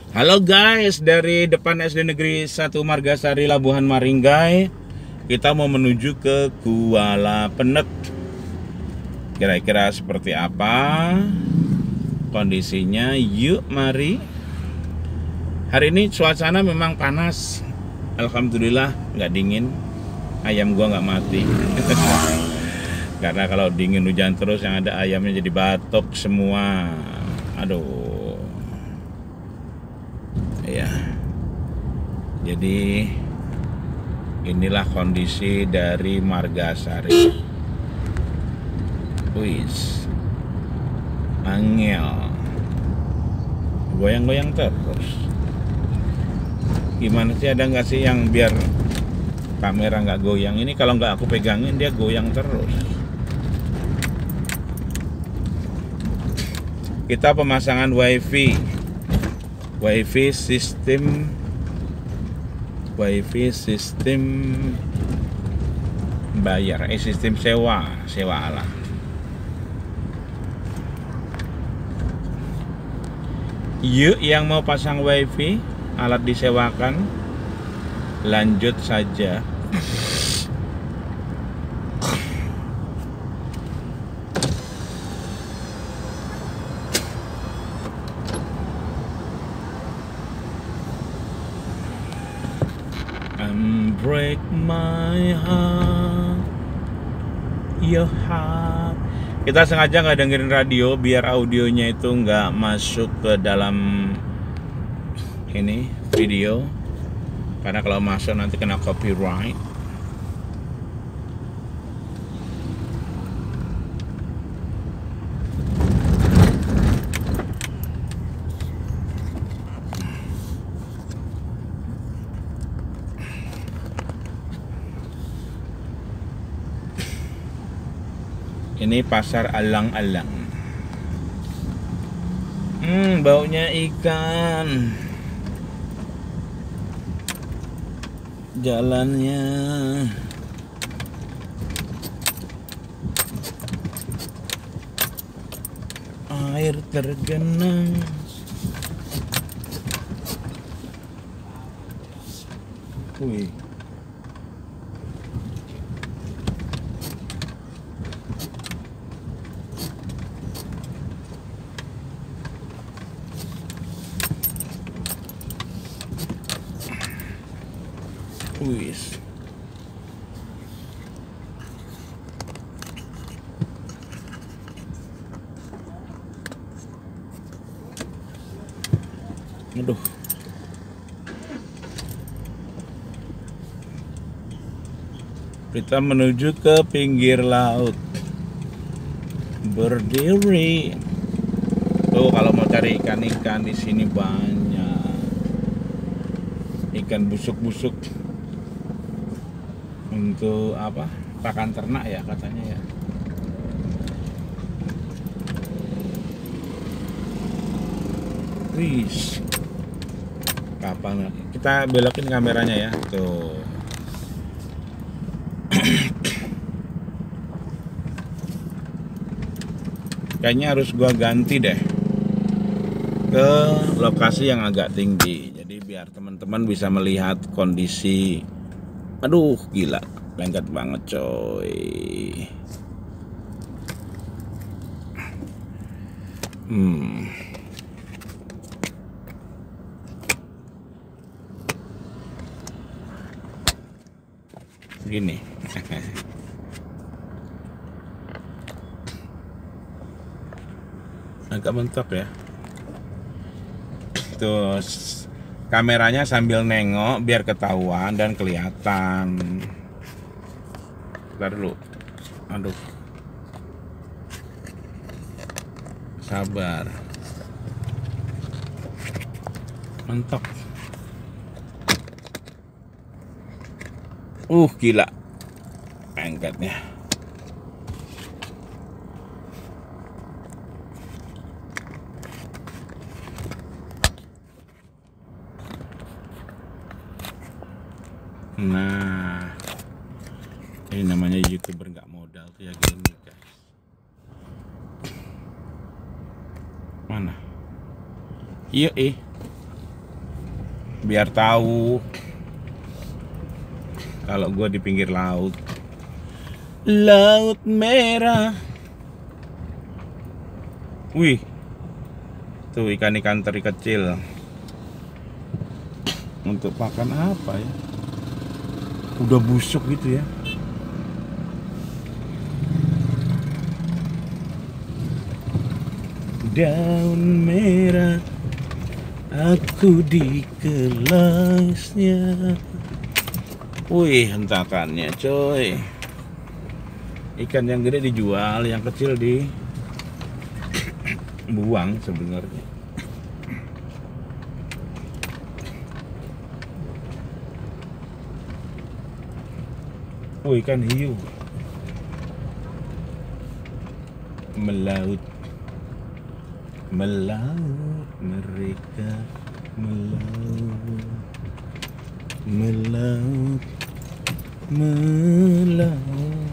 Halo guys, dari depan SD Negeri 1 Margasari Labuhan Maringgai, kita mau menuju ke Kuala Penek. Kira-kira seperti apa kondisinya? Yuk mari. Hari ini suasana memang panas. Alhamdulillah nggak dingin. Ayam gua nggak mati. Karena kalau dingin hujan terus yang ada ayamnya jadi batuk semua. Aduh. Ya, jadi inilah kondisi dari Margasari. Wis, angel, goyang-goyang terus. Gimana sih, ada nggak sih yang biar kamera nggak goyang? Ini kalau nggak aku pegangin dia goyang terus. Kita pemasangan wifi sistem bayar, sistem sewa alat. Yuk yang mau pasang wifi, alat disewakan, lanjut saja. Break my heart, your heart. Kita sengaja nggak dengerin radio biar audionya itu nggak masuk ke dalam ini video, karena kalau masuk nanti kena copyright. Ini pasar alang-alang. Baunya ikan. Jalannya air tergenang. Wih. Wis. Aduh. Kita menuju ke pinggir laut. Berdiri. Tuh kalau mau cari ikan-ikan di sini banyak. Ikan busuk-busuk. Untuk apa? Pakan ternak ya katanya ya. Wis. Kapan kita belokin kameranya ya. Tuh. Kayaknya harus gua ganti deh ke lokasi yang agak tinggi. Jadi biar teman-teman bisa melihat kondisi. Aduh, gila, lengket banget coy. Gini. Agak mentok ya. Terus kameranya sambil nengok biar ketahuan dan kelihatan. Bentar dulu. Aduh. Sabar. Mentok. Gila. Angkatnya. Nah, ini namanya YouTuber nggak modal tuh ya gini guys. Mana? Iya biar tahu kalau gue di pinggir laut. Laut merah. Wih, tuh ikan-ikan teri kecil. Untuk makan apa ya? Udah busuk gitu ya. Daun merah, aku di kelasnya. Wih, hentakannya coy. Ikan yang gede dijual, yang kecil dibuang sebenarnya. Oh, ikan hiu melaut, melaut mereka, melaut, melaut, melaut.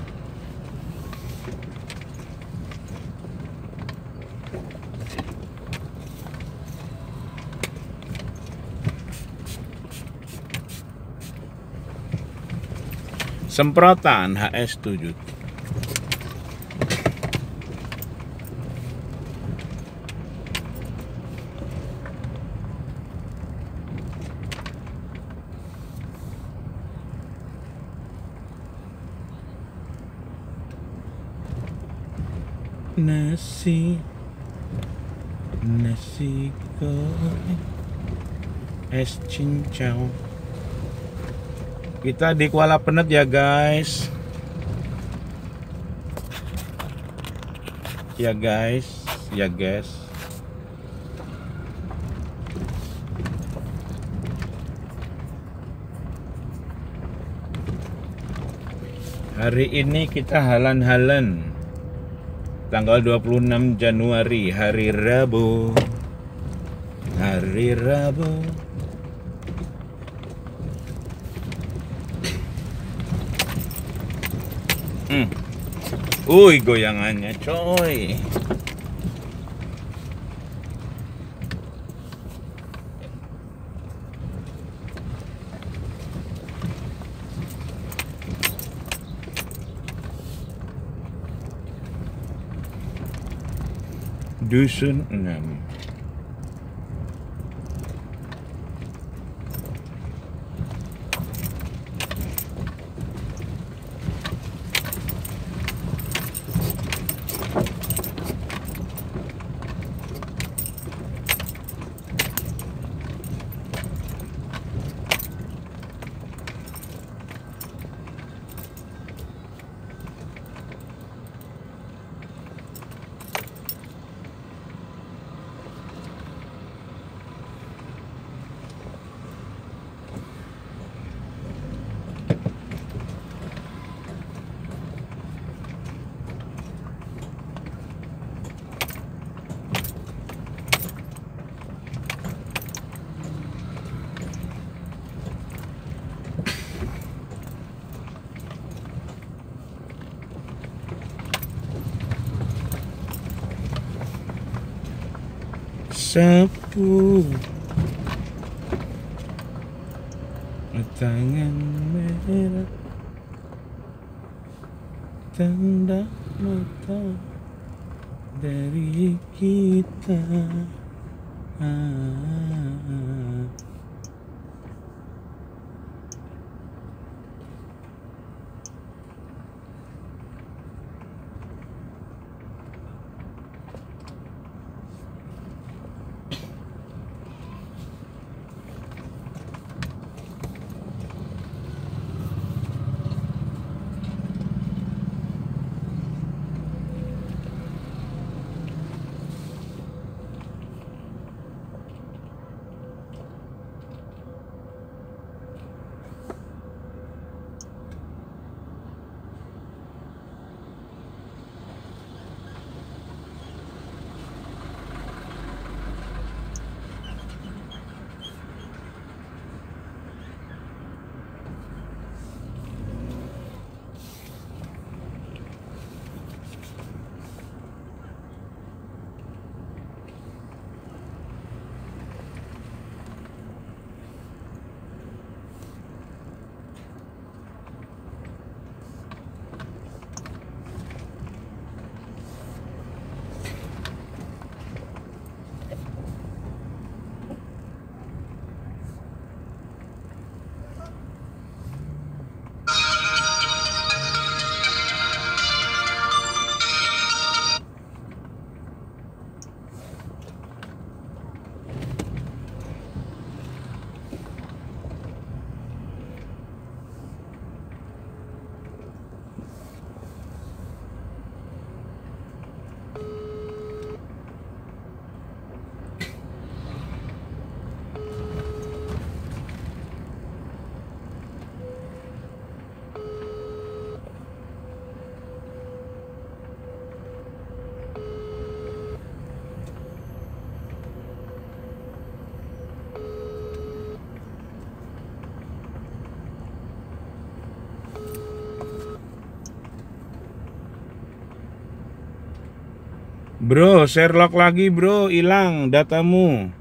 Semprotan HS7. Nasi goreng es cincau. Kita di Kuala Penet ya guys. Ya guys, ya guys. Hari ini kita halan-halan. Tanggal 26 Januari, hari Rabu. Hari Rabu. Goyangannya coy. Dusun 6. Sapu tangan merah, tanda mata dari kita. Bro, Sherlock lagi bro, hilang datamu.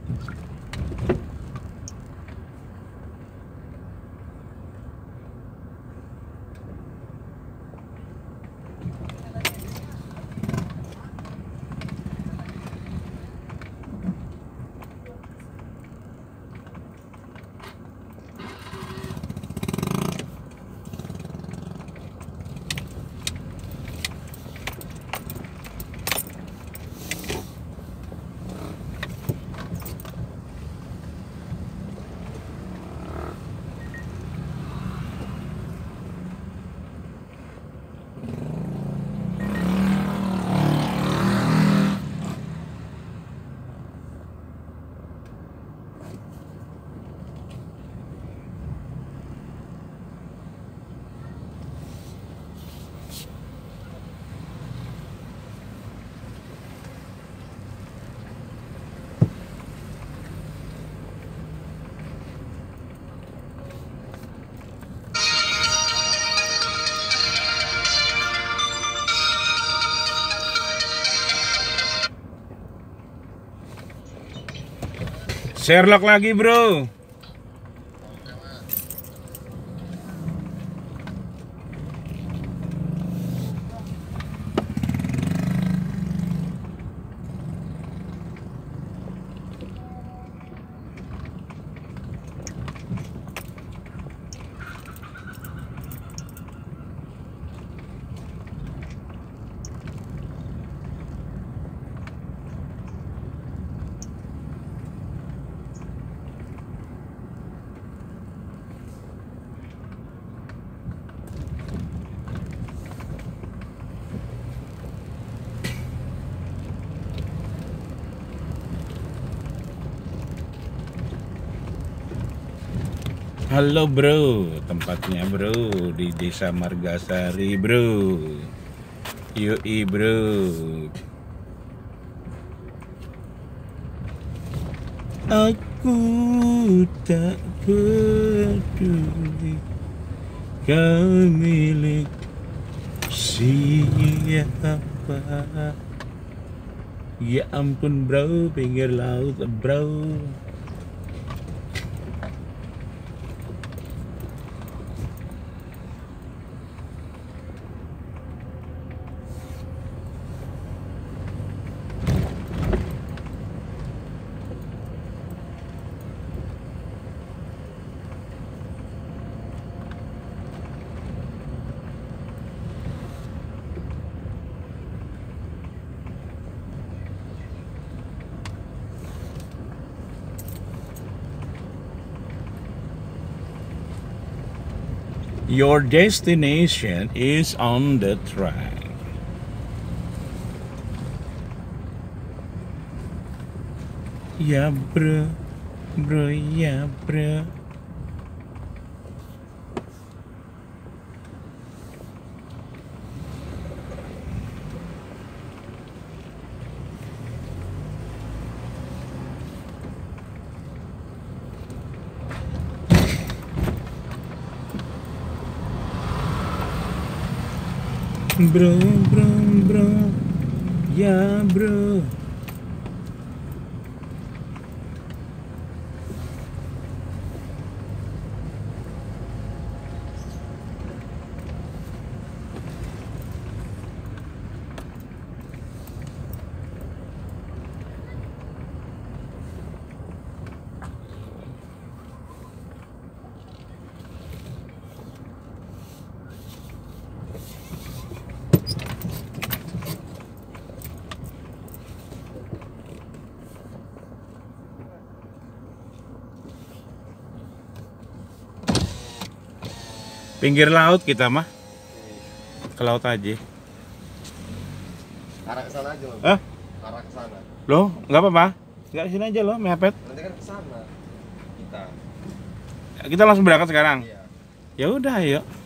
Sherlock lagi bro. Halo bro, tempatnya bro di Desa Margasari bro. Yoi bro. Aku tak peduli kau milik siapa. Ya ampun bro, pinggir laut bro. Your destination is on the track. Ya bro, bro ya bro. Bro, bro, bro, ya bro. Pinggir laut kita mah. Ke laut aja. Arah ke sana aja, Bang. Hah? Arah ke sana. Loh, nggak apa-apa. Nggak, sini aja loh, mepet. Nanti kan ke sana. Kita. Kita langsung berangkat sekarang. Iya. Ya udah, ayo.